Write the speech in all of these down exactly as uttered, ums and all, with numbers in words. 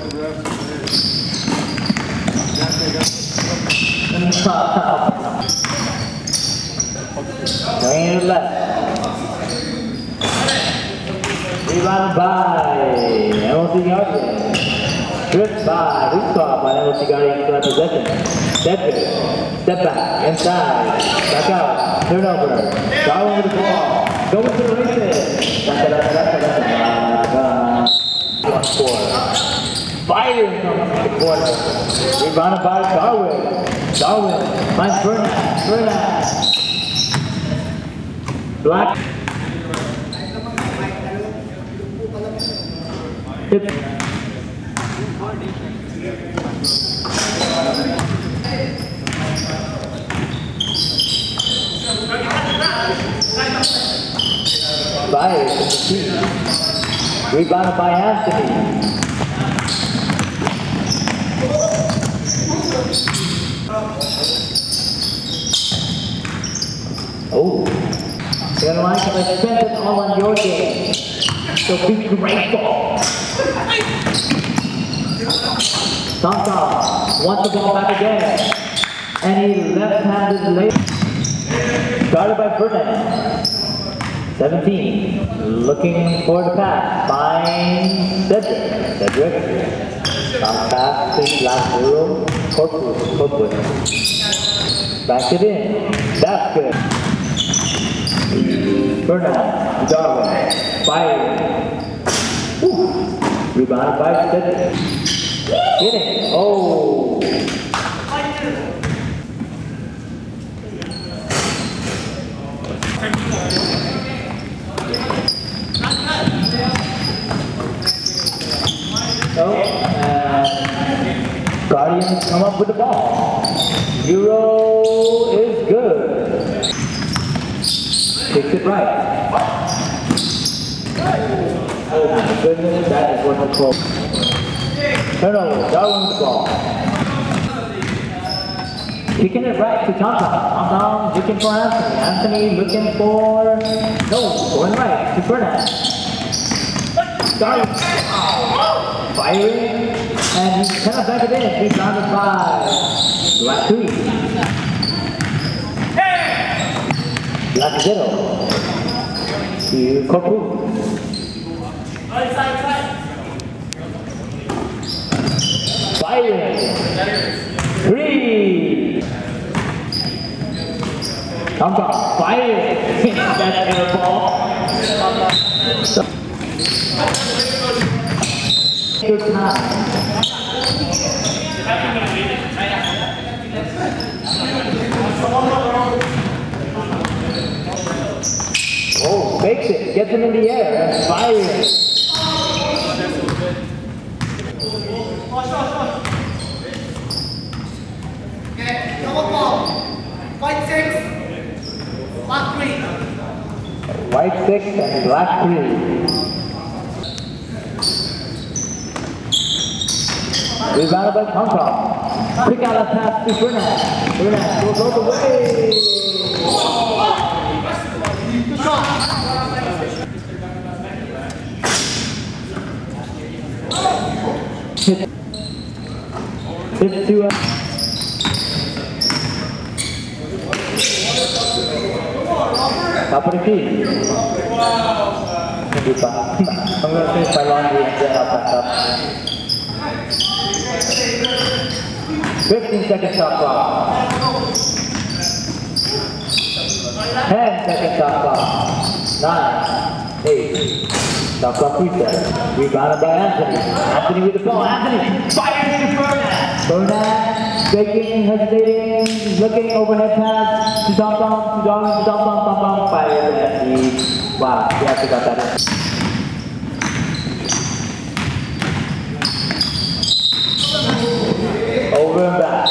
Going to the left. Rebound by M O C Guardian. Stripped by Rooftop by M O C Guardian for that possession. Step step back, inside, back out, turnover. Darwin with the ball. Go to the races. That's it, that's it, that's it. One four. Fighting from the corner. Rebounded by Darwin. Darwin finds Bernat. Bernat. Black. Hit. Fires in the team. Rebounded by Anthony. Oh, you're gonna like to spend it all on your game. So be grateful. Thompson wants the ball back again. And he left-handed late. Started by Ferdinand. seventeen. Looking for the pass. Finds Cedric. Cedric. Bounce pass to last zero. Corpus. Corpus. Back it in. That's good. Bernard. Darwin. Fire. Ooh. Rebound by Cedric. Hitting. Oh. So, uh, Guardians come up with the ball. Euro is good. Takes it right. Oh my goodness, that is what the call. Turnover, Darwin with the ball. Kicking it right to Thompson. Thompson looking for Anthony. Anthony looking for... No, going right to Bernard. Darwin. Firing. And he's kind of back it in. He's rounded by Black three. Black zero. To Corpu. Firing. Three. Thompson. Firing. That air ball. Good time. Oh, fakes it, gets him in the air, and fires. Okay, double ball. White six, black three. White six and black three. Rebounded by Thompson. Quick out of pass to Bernard. Bernard goes all the way. Good shot. Hit. Hit to uh, top of the key. I'm going to finish my laundry and then I'll pack up. fifteen second shot clock. ten second shot clock. nine, eight. Shot clock reset. Rebounded by Anthony. Anthony with the ball. Anthony fires to Bernard. Bernard shaking, hesitating, looking overhead pass to Thompson, to Darwin, to Thompson, Thompson, fires and he, wow, he actually got that in. Over and back.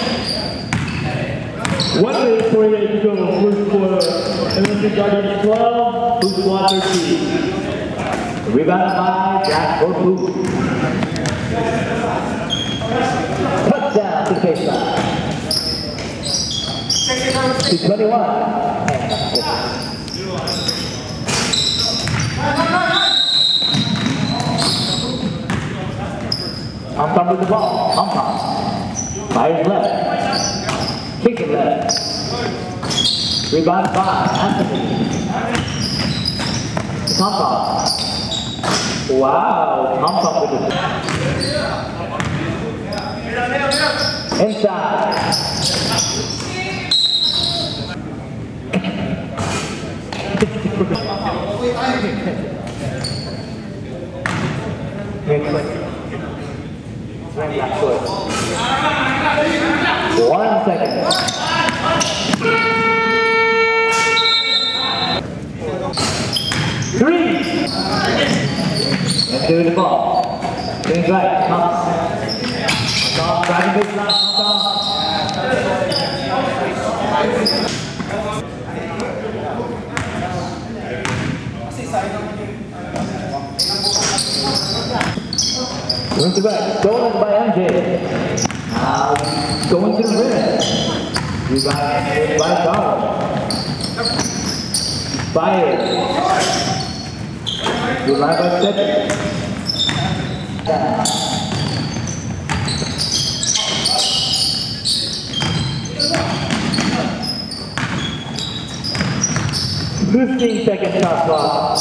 one minute forty-eight to go, first quarter. M O C Guardians twelve, Blue Squad thirteen. Rebounded by Jack Corpu. Touchdown to the baseline. To twenty-one. Tom Tom with the ball. Tom Tom. Fires left. Kicks it left. Rebound by Anthony. Tom Tom. Wow. Tom Tom with it. Inside. One second. Three. Let's do the ball. Things right. Come. Come. Driving this line. Come. Going to back, stolen by M J. Now going to the rim. Rebound by Donald. Fire. Rebound by Cedric. Fifteen second shot clock.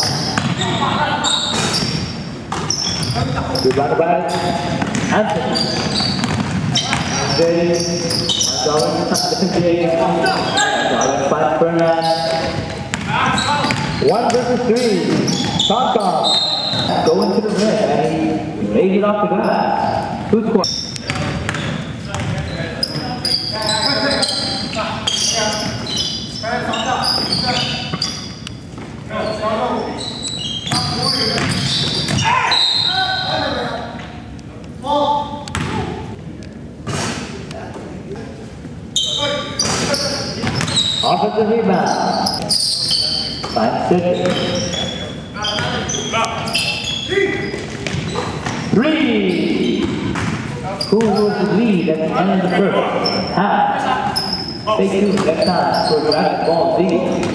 Rebound by Anthony. Jay, Darwin, Jay, Darwin finds Fernand. One versus three. Tom Tom going to the rim and he lays it off the glass. Who's scoring? Offensive rebound. Five Cedric. Three. Who was the lead at the end of the first half? Stay tuned next time for Dragon Ball Z.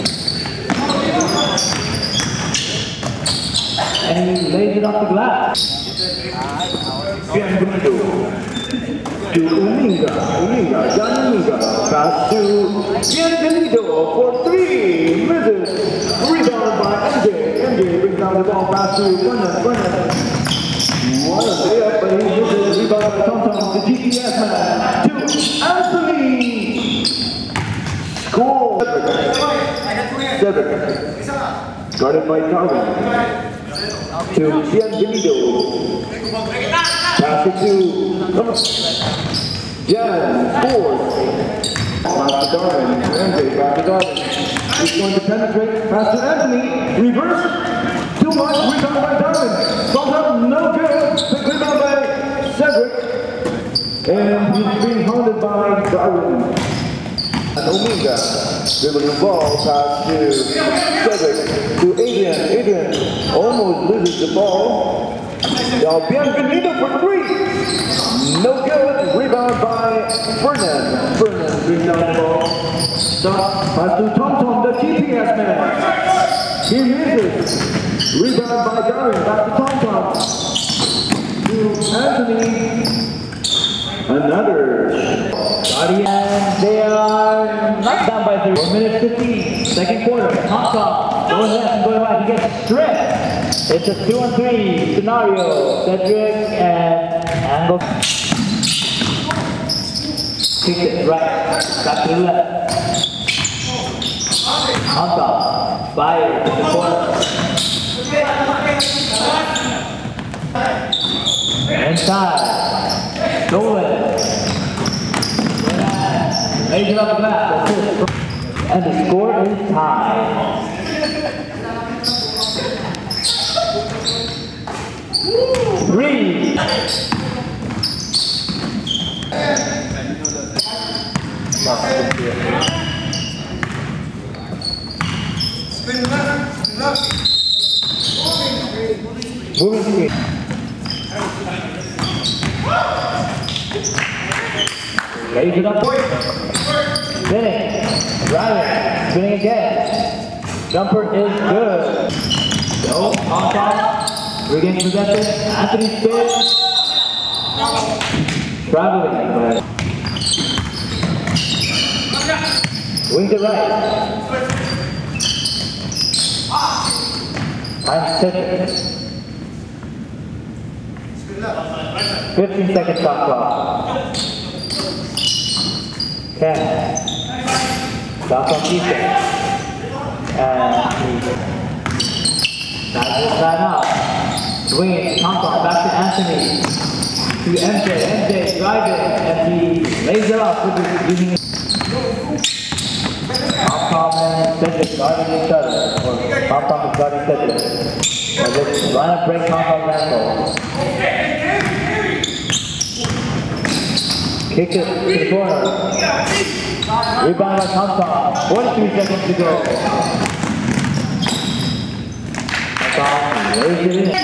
And he lays it off the glass. Bienvenido to Uminga, Uminga, John Uminga. Pass to Bienvenido for three. Misses. Rebound by M J. M J brings down the ball. Pass to Brennan. Brennan. What a layup, but he misses. Rebound by Tom Tom, the G P S man. To Anthony. Score. Seven. Guarded by Darwin. To Bienvenido. Pass it to Jan, four. Pass to Darwin. M J, back to Darwin. He's going to penetrate. Pass to Anthony. Reverse. Too much. Rebound by Darwin. Ball up. No good. Quick rebound by Cedric. And he's being hounded by Darwin. And Omega. Dribbling the ball. Pass to Cedric. To Adrian. Adrian almost loses the ball. Now Bienvenido for three. No good. Rebound by Fernand. Fernand brings down the ball. Stop. Pass to Tom Tom, the G P S man. He misses. Rebound by Darwin. Back to Tom Tom. To Anthony. Another. And they are not down by three. One minute fifteen. Second quarter. Tom Tom. Going left and going right. He gets stripped. It's a two on three scenario. Cedric and Angle. Kick it right. Back to the left. On top. Fire to the corner. Inside. Stolen. Lays it up the back. And the score is tied. Three. Spin left, left. Moving screen. Lays it up. Spinning. Driving. Spinning again. Jumper is good. Go. On top. Regain possession. Anthony spins. traveling, but wing to right. Time set. fifteen seconds shot clock. ten. Shot clock defense. And time out. Swinging, Thompson back to Anthony. To M J. M J driving, and he lays it off with the beginning. Thompson and Cedric guarding each other. Or Thompson is guarding Cedric. Or just run and break Thompson's ankle. Kick it to the corner. Rebound by Thompson. forty-three seconds to go. Thompson lays it in.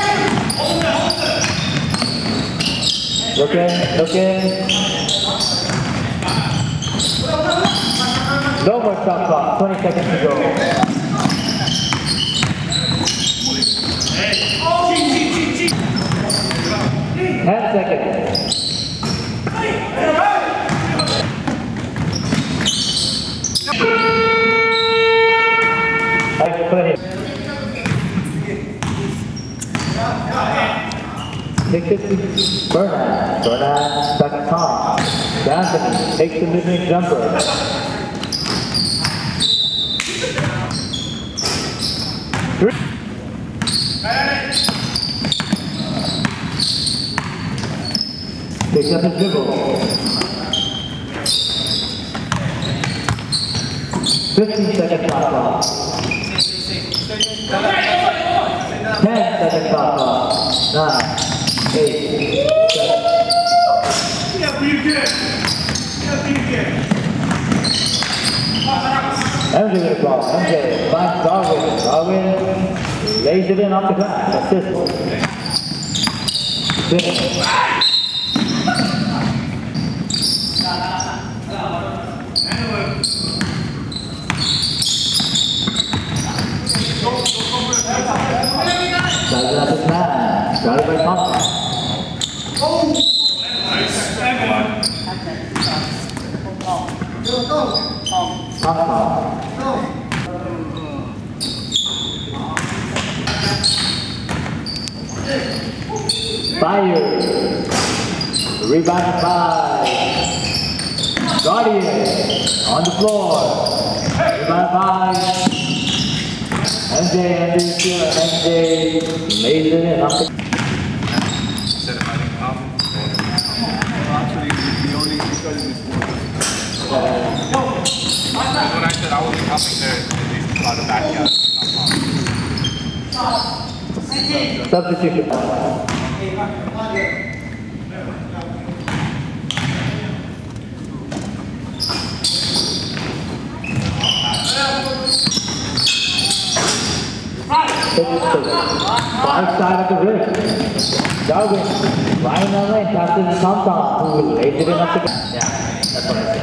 Looking, looking. No more shot clock. twenty seconds to go. ten seconds. Take this to Bernard. Bernard back to Tom. Anthony takes the mid-range jumper. Three. Takes up his dribble. fifteen seconds shot clock. ten seconds shot clock. nine, eight, seven. M J with the ball. M J finds Darwin. Darwin lays it in off the glass. Assist. Finish. Started up his man. Started by Thompson. Thompson. Fire. Rebound by Guardian on the floor. Rebound by M J, M J here, M J lays it in up the Instead of having up, actually, the only because it's when I said I wasn't helping there, they got the backyard. substitution. Far side of the rim. Darwin, lying on lane, passes to Thompson, who lays it in up the ground. Yeah, that's what I said.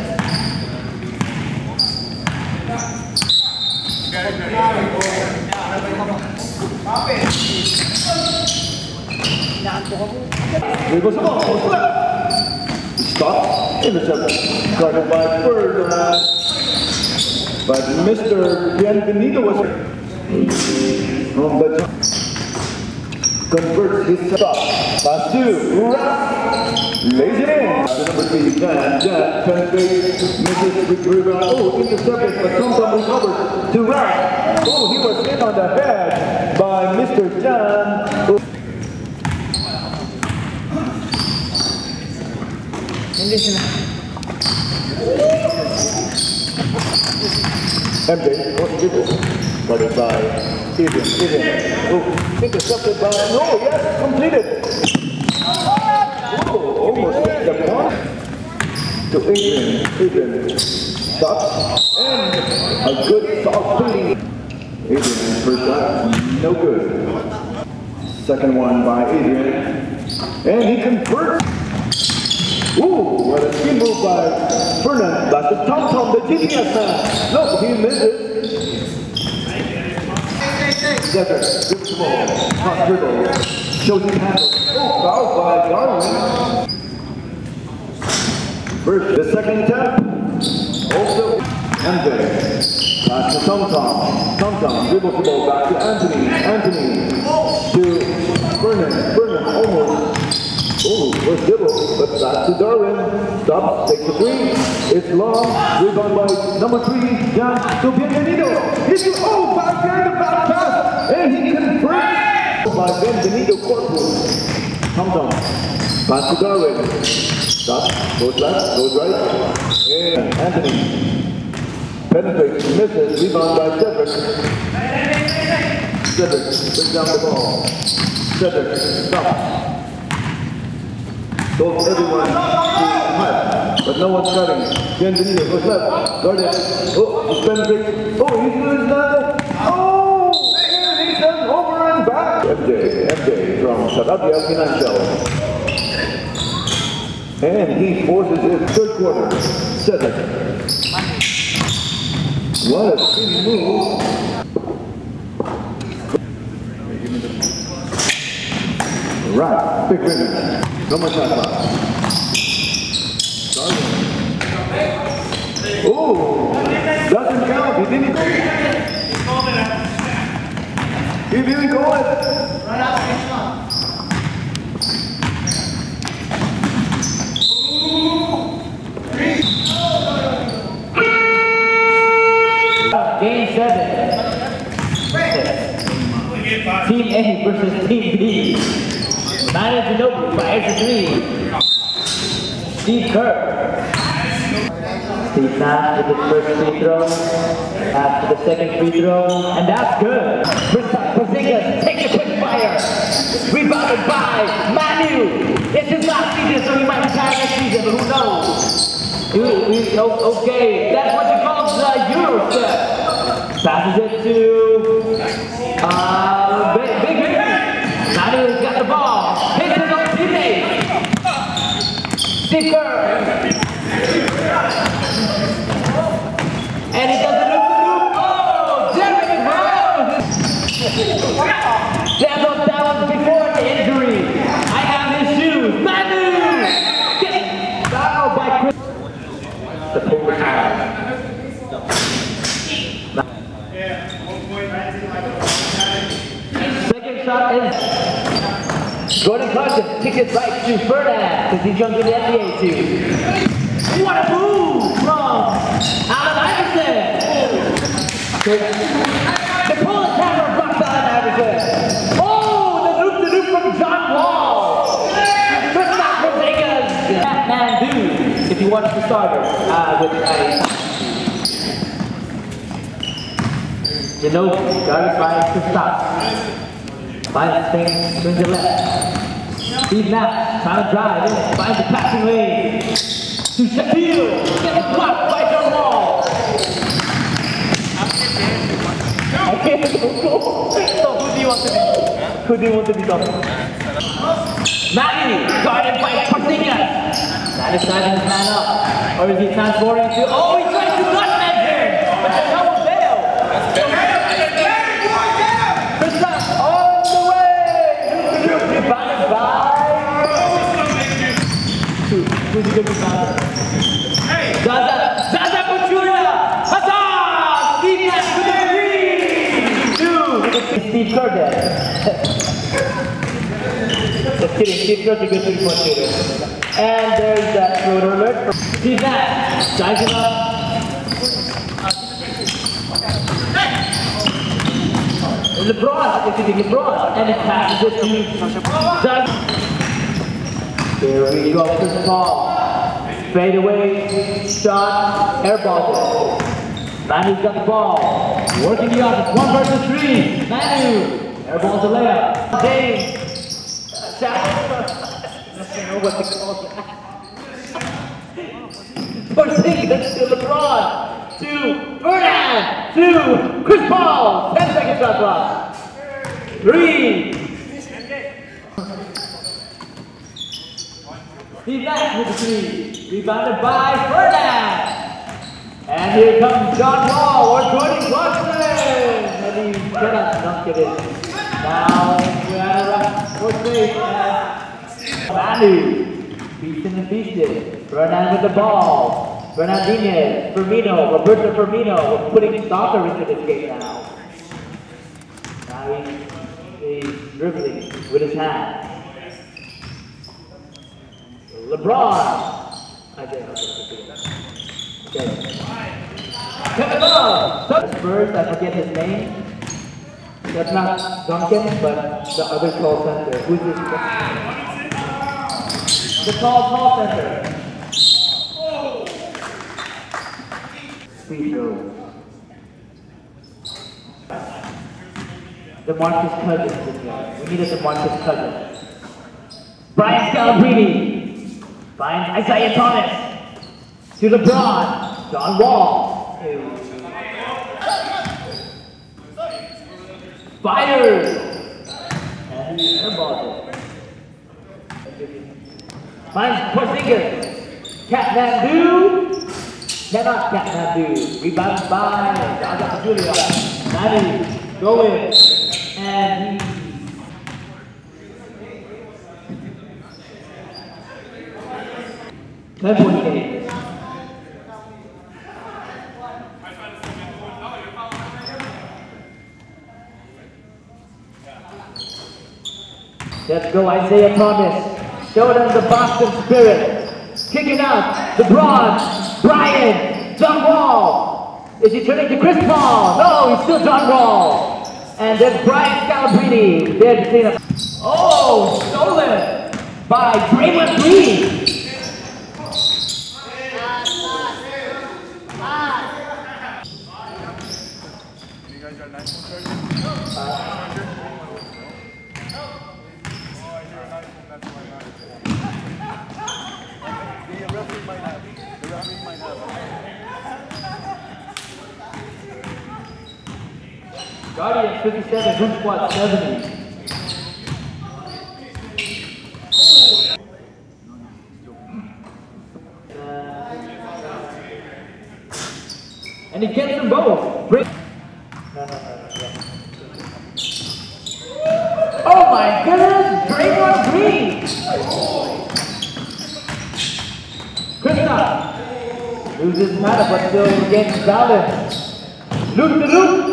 Stop, intercept, guarded by Ferdinand. But Mister Bienvenido was on the top. Converts his shot. Pass two. Lays it in. The number three, Jan. Jan penetrates. Misses with rebound. Oh, intercepted, but Thompson recovers to Rack. Oh, he was hit on the head by Mister Jan. M J, what did you do? Guarded by Adrian. Adrian. Oh, intercepted by. No, yes, completed. Oh, almost hit the point. To Adrian. Adrian. Stops. And a good soft feeding. Adrian, first shot. No good. Second one by Adrian. And he converts. Ooh, what a skill move by Fernand. That's the Thompson, the G P S man. Look, he misses. Decker, good ball. Cross dribble. Shows his handle. Oh, foul by Darwin. First, the second attempt. Also, M J. Pass to Tom Tom. Tom Tom dribbles the ball back to Anthony. Anthony to Vernon. Vernon almost. Oh, was dribble, but back to Darwin. Stop, takes the three. It's long. Rebound by number three, Jan to Bienvenido. He's oh, back there, the back pass, and he converts by Bienvenido Corpus. Tom Tom. Pass to Darwin. Stop, goes left, goes right. And Anthony. Penetrates, misses, rebound by Cedric. Cedric brings down the ball. Cedric, stop. Told everyone to cut, but no one's cutting. Bienvenido goes left, guarded. Oh, he's penetrating. Oh, he's doing that. Oh, and he's done over and back. M J, M J from Sarabia Financial. And he forces his third quarter. Cedric. What a speedy move. Right, big winner. No more shot clock. Oh, doesn't count. He didn't. He didn't call it. Right out the shot. Game seven. Team A versus Team B. Manu Ginobili fires a three. Steve Kerr. Steve Nash with the first free throw. After the second free throw, and that's good. Porzingis takes a quick fire. Rebounded by Manu. It's his last season, so he might retire next season, but who knows? We, we, okay, that's what you call the Euro step. Passes it to uh, Big Big Big. Manu's got the ball. Hits his own teammate. Steve Kerr. And he does the loop the loop. Oh, Derrick Rose. Devil, that was before the injury. I have his shoes. Manu. Get fouled by Chris. The pull out. Second shot is Gordon Clarkson. Kick it right to Ferdinand because he's going to the N B A too. What a move from Allen Iverson. The pull and camera blocks Allen Iverson. Oh, the loop the loop from John Wall. Kristaps Porzingis. That man dude, if you want to start uh, with uh, Ginobili, guarded by Kristaps. Finds thing, swings it left. Steve Nash, trying to drive in, finds the passing lane. To Shaquille, gets blocked by John Wall. I can't go. So who do you want to be? Who do you want to be talking? Manny, guarded by Porzingis. That is starting his man up. Or is he transporting to, oh, he's trying to block man here. But there's no one there. Who's he going to be found? Zaza, Zaza Pachulia! Huzzah! Steve Nash with the three! Dude, Steve Kerr there. Just kidding, Steve Kerr's a good three-point shooter. And there's that floater alert. Steve Nash, sizing up. LeBron, if you think LeBron, and it passes it to Zaza. There we go, Chris Paul. Fade away, shot, airball. Manu's got the ball. Working the offense, one versus three. Manu, airball's a layup. James, I don't know what to call that. Porzingis to LeBron, to Ferdinand, to Chris Paul. ten second shot clock. Three. Steve Nash with the three, rebounded by Ferdinand. And here comes John Wall or Gordon Clarkson. And he cannot dunk it in. Now we have a for safe. Manu beats in the has feasted. Fernan with the ball. Fernandinez, Firmino, Roberto Firmino. We're putting soccer into this game now. Now he's, he's dribbling with his hand. LeBron. I did. Okay. Kevin Love. Spurs, I forget his name. That's not Duncan, but the other tall center. Who's this? The tall, tall center. Free throw. DeMarcus Cousins is there. We needed DeMarcus Cousins. Brian Scalabrine finds Isaiah Thomas. To LeBron. John Wall. Fires! And he airballs it. Finds Porzingis. Kathmandu. Cannot Kathmandu. Rebound by Zaza Pachulia. Nani. Go in. And he... ten point game. Let's go, Isaiah Thomas. Show them the Boston spirit. Kicking out, LeBron, Brian, John Wall. Is he turning to Chris Paul? No, he's still John Wall. And then Brian Scalabrine. There to clean up. Oh, stolen by Draymond Green. You guys got nice one, Guardians fifty-seven, Hoop Squad seventy. Uh, and he gets them both. Bring oh my goodness, Draymond Green! Kristaps loses matter but still gets balance. Loop the loop.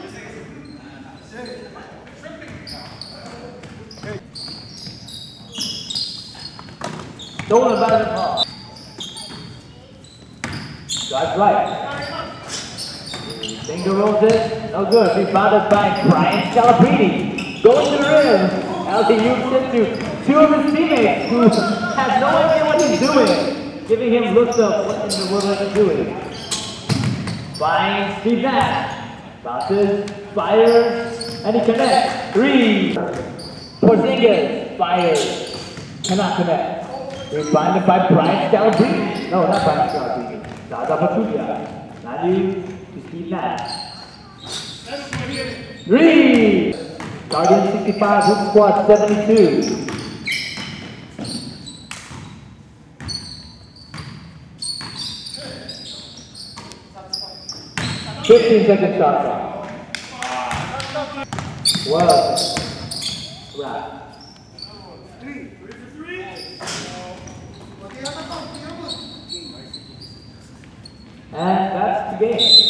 Stolen by the ball. Drives right. Finger rolls it. No good. Rebounded by Brian Scalabrine. Going to the rim. L T U sent to two of his teammates who have no idea what he's doing. Giving him looks of what in the world are you doing. Finds Steve Nash. Bounces. Fires. And he connects. Three. Porzingis. Fires. Cannot connect. Rebounded by Brian Scalabrine. No, not Brian Scalabrine. Zaza Pachulia. Nani to Steve Nash. Three! Guardians sixty-five, Hoop Squad seventy-two. fifteen second shot clock. Well, right. And that's the game.